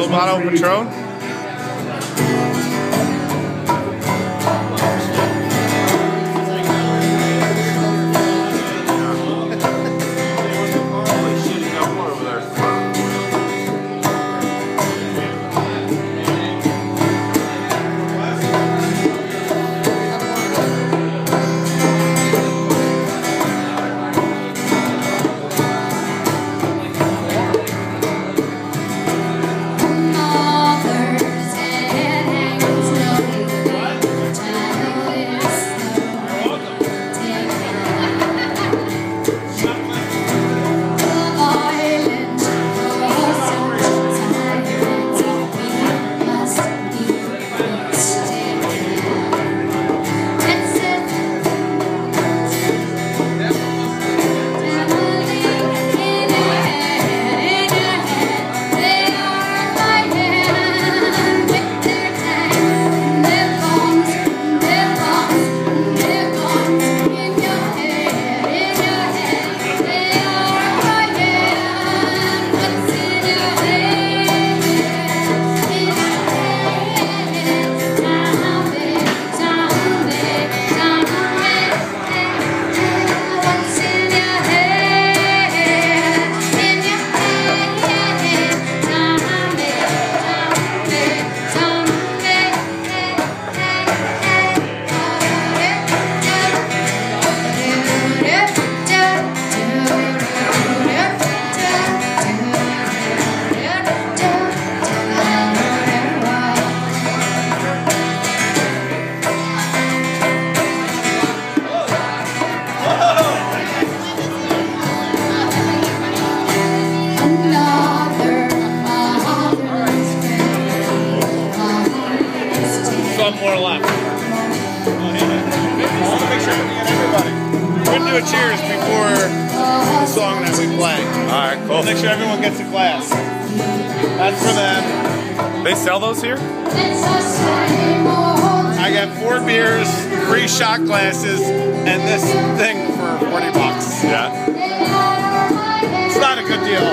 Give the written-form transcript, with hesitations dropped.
bottle of Patron. More left. Make sure you get everybody. We're going to do a cheers before the song that we play. Alright, cool. Make sure everyone gets a glass. That's for them. They sell those here? I got 4 beers, 3 shot glasses, and this thing for 40 bucks. Yeah. It's not a good deal.